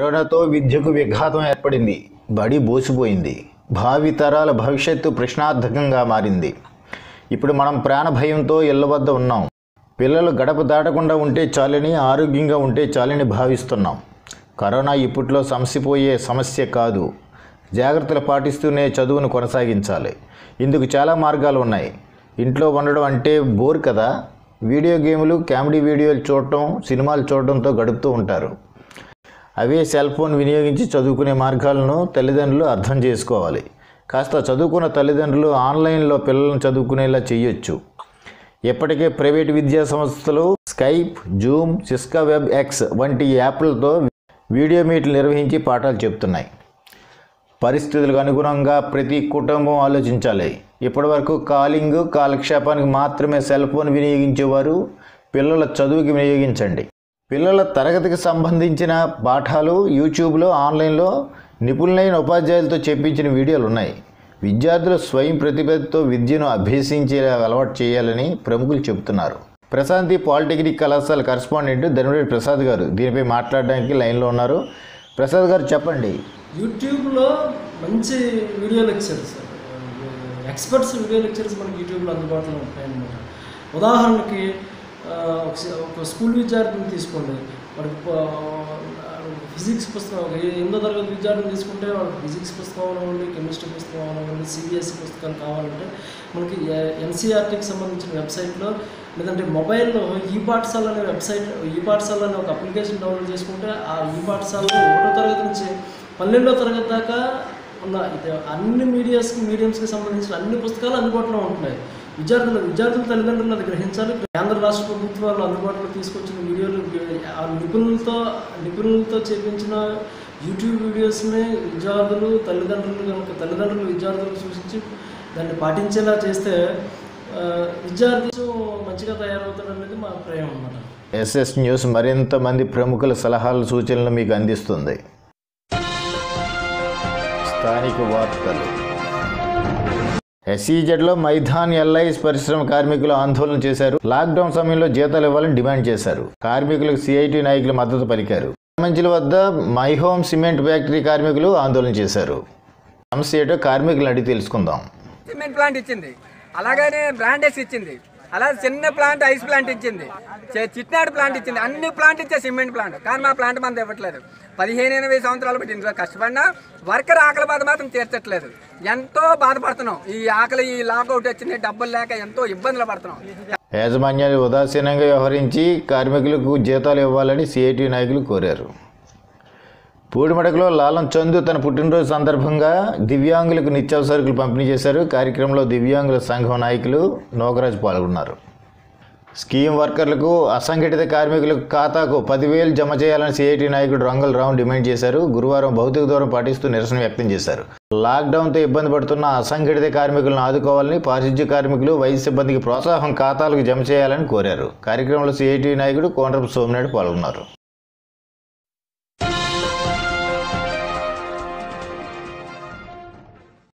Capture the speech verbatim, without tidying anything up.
కరోనాతో విద్యకు విఘాతం ఏర్పడింది. బడి బోసిపోయింది. భావితరాల భవిష్యత్తు ప్రశ్నార్థకంగా మారింది. ఇప్పుడు మనం ప్రాణ భయంతో ఇళ్ల వద్ద ఉన్నాం. పిల్లలు గడప దాటకుండా ఉంటే చాలని, ఆరోగ్యంగా ఉంటే చాలని భావిస్తున్నాం. కరోనా ఇప్పట్లో సమసిపోయే సమస్య కాదు. జాగ్రత్తలు పాటిస్తూనే చదువును కొనసాగించాలి. ఇందుకు చాలా మార్గాలు ఉన్నాయి. ఇంట్లో ఉండడం అంటే బోర్ కదా. వీడియో గేములు, కామెడీ వీడియోలు చూడటం, సినిమాలు చూడడంతో గడుపుతూ ఉంటారు. అవే సెల్ ఫోన్ వినియోగించి చదువుకునే మార్గాలను తల్లిదండ్రులు అర్థం చేసుకోవాలి. కాస్త చదువుకున్న తల్లిదండ్రులు ఆన్లైన్లో పిల్లలను చదువుకునేలా చేయొచ్చు. ఇప్పటికే ప్రైవేటు విద్యా సంస్థలు Skype, Zoom, Cisco Webex వంటి యాప్లతో వీడియో మీట్లు నిర్వహించి పాఠాలు చెప్తున్నాయి. పరిస్థితులకు అనుగుణంగా ప్రతి కుటుంబం ఆలోచించాలి. ఇప్పటివరకు కాలింగ్, కాలక్షేపానికి మాత్రమే సెల్ ఫోన్ వినియోగించేవారు పిల్లల చదువుకి వినియోగించండి. పిల్లల తరగతికి సంబంధించిన పాఠాలు యూట్యూబ్లో, ఆన్లైన్లో నిపుణులైన ఉపాధ్యాయులతో చెప్పించిన వీడియోలు ఉన్నాయి. విద్యార్థులు స్వయం ప్రతిభతో విద్యను అభ్యసించేలా అలవాటు చేయాలని ప్రముఖులు చెబుతున్నారు. ప్రశాంతి పాలిటెక్నిక్ కళాశాల కరెస్పాండెంట్ ధనురెడ్డి ప్రసాద్ గారు దీనిపై మాట్లాడడానికి లైన్లో ఉన్నారు. ప్రసాద్ గారు చెప్పండి. యూట్యూబ్లో మంచి video lectures, experts video lectures మనకి యూట్యూబ్లో అందుబాటులో ఉంటాయన్నమాట. ఉదాహరణకి ఒక స్కూల్ విద్యార్థిని తీసుకోండి. వాడికి ఫిజిక్స్ పుస్తకం, ఎనిమిదో తరగతి విద్యార్థిని తీసుకుంటే వాడికి ఫిజిక్స్ పుస్తకం అవ్వండి, కెమిస్ట్రీ పుస్తకం అవ్వండి, సిబిఎస్ఈ పుస్తకాలు కావాలంటే మనకి ఎన్సీఆర్టీకి సంబంధించిన వెబ్సైట్లో, లేదంటే మొబైల్లో ఈ పాఠశాల అనే వెబ్సైట్, ఈ పాఠశాల అనే ఒక అప్లికేషన్ డౌన్లోడ్ చేసుకుంటే ఆ ఈ పాఠశాలలో ఒకటో తరగతి నుంచి పన్నెండో తరగతి దాకా ఉన్న అన్ని మీడియాస్కి మీడియంస్కి సంబంధించిన అన్ని పుస్తకాలు అందుబాటులో ఉంటున్నాయి. విద్యార్థులు విద్యార్థుల తల్లిదండ్రులు అది గ్రహించాలి. కేంద్ర రాష్ట్ర ప్రభుత్వాలు అందుబాటులో తీసుకొచ్చిన వీడియోలు, ఆ నిపుణులతో నిపుణులతో చేపించిన యూట్యూబ్ వీడియోస్ని విద్యార్థులు తల్లిదండ్రులు కనుక తల్లిదండ్రులు విద్యార్థులు సూచించి దాన్ని పాటించేలా చేస్తే విద్యార్థి మంచిగా తయారవుతాడనేది మా అభిప్రాయం అన్నమాట. ఎస్ఎస్ న్యూస్ మరింత మంది ప్రముఖుల సలహాలు, సూచనలు మీకు అందిస్తుంది. స్థానిక వార్తలు. ఎస్ఈజెడ్లో మైదాన్ ఎల్ఐస్ పరిశ్రమ కార్మికులు ఆందోళన చేశారు. లాక్డౌన్ సమయంలో జీతాలు ఇవ్వాలని డిమాండ్ చేశారు. కార్మికులకు సిఐటి నాయకులు మద్దతు పలికారు. మంచిల వద్ద మైహోమ్ సిమెంట్ ఫ్యాక్టరీ కార్మికులు ఆందోళన చేశారు. సమస్య ఏంటో కార్మికులను అడిగి తెలుసుకుందాం. సిమెంట్ ప్లాంట్ ఇచ్చింది, అలాగనే బ్రాండెస్ ఇచ్చింది, అలాగే చిన్న ప్లాంట్ ఐస్ ప్లాంట్ ఇచ్చింది, చిట్నాడు ప్లాంట్ ఇచ్చింది, అన్ని ప్లాంట్ ఇచ్చే సిమెంట్ ప్లాంట్. కానీ మా ప్లాంట్ మనది ఇవ్వట్లేదు. పదిహేను ఎనభై సంవత్సరాలు బట్టి ఇంట్లో కష్టపడినా వర్కర్ ఆకలి బాధ మాత్రం తీర్చట్లేదు. ఎంతో బాధపడుతున్నాం. ఈ ఆకలి, ఈ లాకౌట్ వచ్చింది, డబ్బులు లేక ఎంతో ఇబ్బందులు పడుతున్నాం. యాజమాన్యాలు ఉదాసీనంగా వ్యవహరించి కార్మికులకు జీతాలు ఇవ్వాలని సిఐటి నాయకులు కోరారు. పూడిమడకలో లాలం చందు తన పుట్టినరోజు సందర్భంగా దివ్యాంగులకు నిత్యావసరకులు పంపిణీ చేశారు. కార్యక్రమంలో దివ్యాంగుల సంఘం నాయకులు నోగరాజు పాల్గొన్నారు. స్కీమ్ వర్కర్లకు, అసంఘటిత కార్మికులకు ఖాతాకు పదివేలు జమ చేయాలని సిఐటి నాయకుడు రంగుల రావు డిమాండ్ చేశారు. గురువారం భౌతిక దూరం పాటిస్తూ నిరసన వ్యక్తం చేశారు. లాక్డౌన్తో ఇబ్బంది పడుతున్న అసంఘటిత కార్మికులను ఆదుకోవాలని, పారిశుధ్య కార్మికులు, వైద్య సిబ్బందికి ప్రోత్సాహం ఖాతాలకు జమ చేయాలని కోరారు. కార్యక్రమంలో సిఐటి నాయకుడు కోనరపు సోమినాయుడు పాల్గొన్నారు.